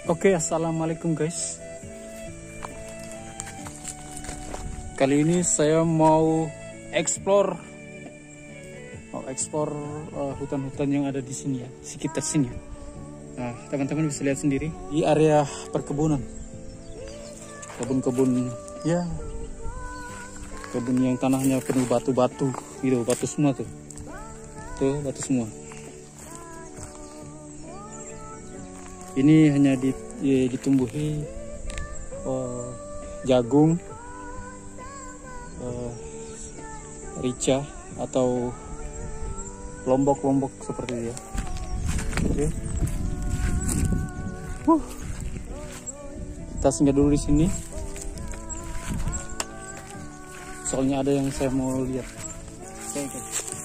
Oke, assalamualaikum guys. Kali ini saya mau explore hutan-hutan yang ada di sini ya, sekitar sini. Nah, teman-teman bisa lihat sendiri di area perkebunan, kebun-kebun ya, kebun yang tanahnya penuh batu-batu gitu, batu semua tuh batu semua. Ini hanya ditumbuhi jagung, rica atau lombok-lombok seperti itu ya. Oke. Kita singgah dulu di sini. Soalnya ada yang saya mau lihat. Oke.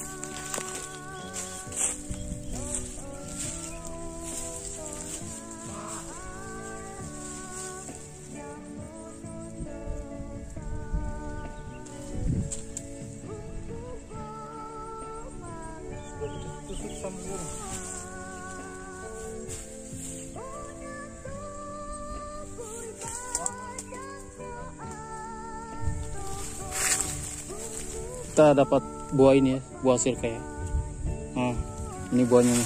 Kita dapat buah ini ya, buah sirka ya. Nah, ini buahnya nih.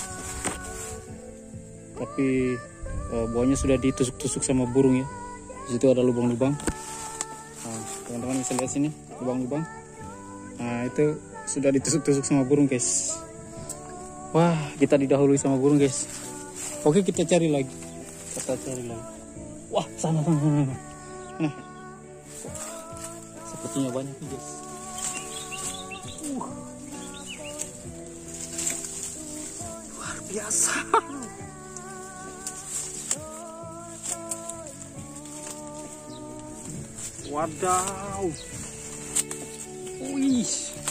Tapi buahnya sudah ditusuk-tusuk sama burung ya. Di situ ada lubang-lubang. Nah, teman-teman bisa lihat sini, lubang-lubang. Nah, itu sudah ditusuk-tusuk sama burung, guys. Wah, kita didahului sama burung, guys. Oke, kita cari lagi. Wah, sana. Nah, sepertinya banyak nih, guys. Luar biasa. Wadaw. Wih.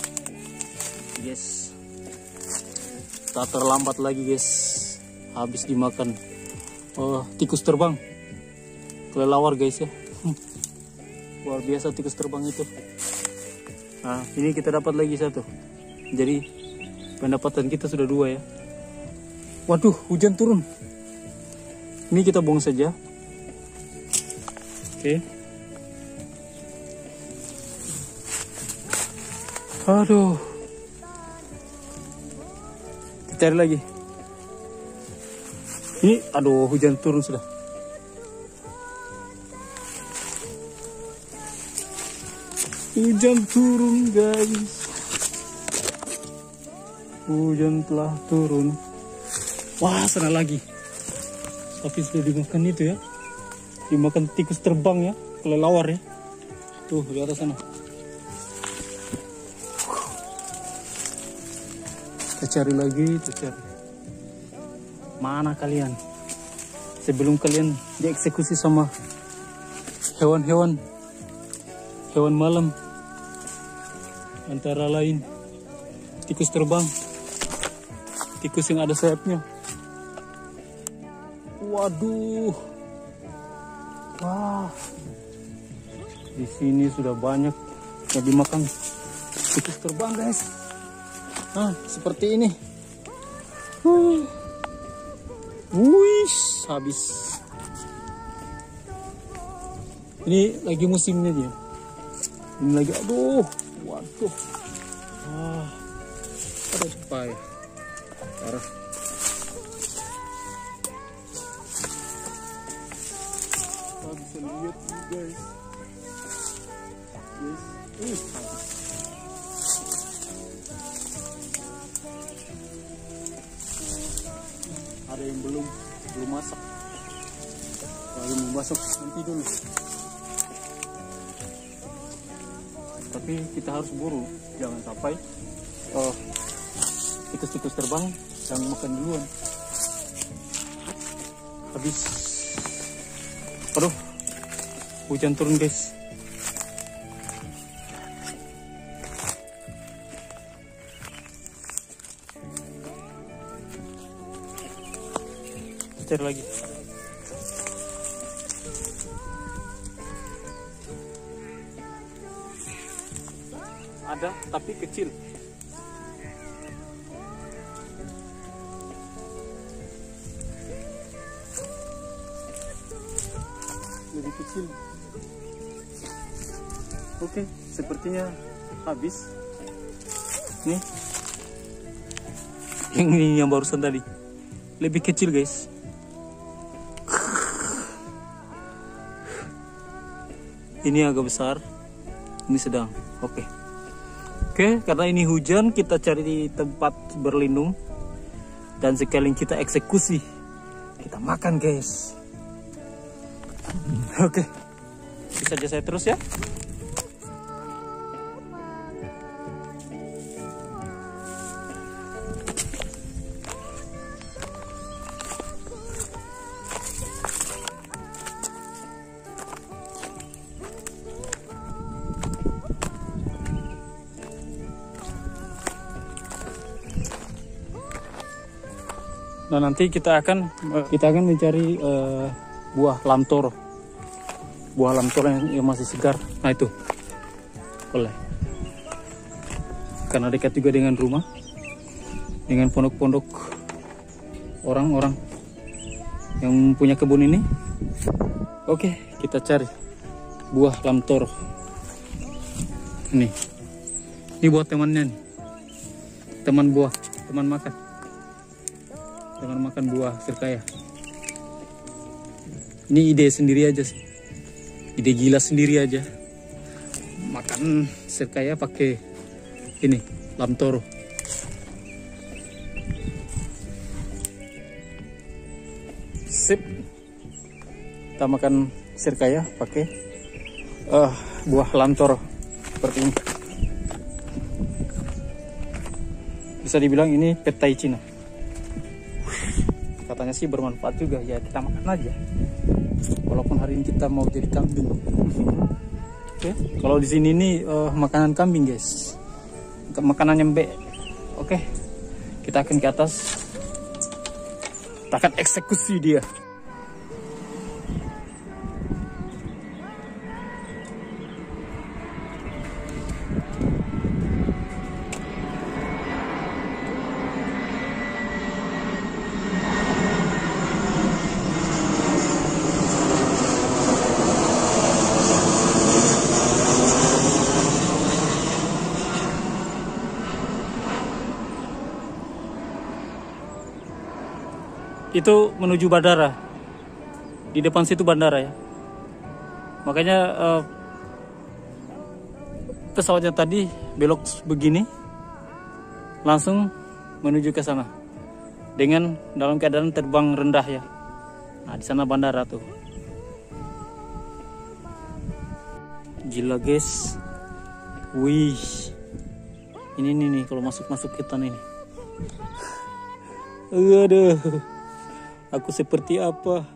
Guys. Tak terlambat lagi, guys. Habis dimakan tikus terbang. Kelelawar, guys ya. Luar biasa tikus terbang itu. Nah, ini kita dapat lagi satu. Jadi pendapatan kita sudah 2 ya. Waduh, hujan turun. Ini kita buang saja. Oke. Aduh. Kita cari lagi. Ini, aduh, hujan turun sudah. Hujan turun, guys. Hujan telah turun. Wah, sana lagi. Sapi sudah dimakan itu ya. Dimakan tikus terbang ya, kelelawar ya. Tuh, di atas sana. Kita cari lagi, Mana kalian? Sebelum kalian dieksekusi sama hewan malam. Antara lain tikus terbang, tikus yang ada sayapnya. Waduh, wah, di sini sudah banyak yang dimakan tikus terbang, guys. Nah, seperti ini. Wih, habis. Ini lagi musimnya dia. Ini lagi, aduh, waduh. Ada pai, parah. Kita bisa lihat nih, guys. Ada yang belum masak. Baru mau masak nanti dulu. Tapi kita harus buru, jangan sampai tikus-tikus terbang yang makan duluan. Habis. Aduh, hujan turun, guys. Cari lagi. Ada, tapi kecil. kecil. Oke, sepertinya habis. Nih, yang barusan tadi lebih kecil guys. Ini agak besar, ini sedang. Oke, karena ini hujan, kita cari di tempat berlindung dan sekalian kita eksekusi, kita makan guys. Oke, bisa aja saya terus ya. Nah, nanti kita akan mencari buah lamtoro. Buah lamtoro yang masih segar. Nah, itu. Boleh. Karena dekat juga dengan rumah. Dengan pondok-pondok orang-orang yang punya kebun ini. Oke, kita cari buah lamtoro. Ini buat temannya nih. Teman buah, teman makan buah serkaya. Ini ide sendiri aja sih, ide gila sendiri aja, makan serkaya pakai ini lamtoro. Sip, kita makan serkaya pakai buah lamtoro seperti ini. Bisa dibilang ini petai Cina. Katanya sih bermanfaat juga, ya kita makan aja. Walaupun hari ini kita mau jadi kambing. Oke, kalau di sini nih makanan kambing guys, makanan nyembe. Oke, kita akan ke atas, kita akan eksekusi dia. Itu menuju bandara. Di depan situ bandara ya. Makanya pesawatnya tadi belok begini, langsung menuju ke sana. Dengan dalam keadaan terbang rendah ya. Nah, di sana bandara tuh. Gila guys. Wih. Ini nih kalau masuk hutan ini. Aduh. Aku seperti apa?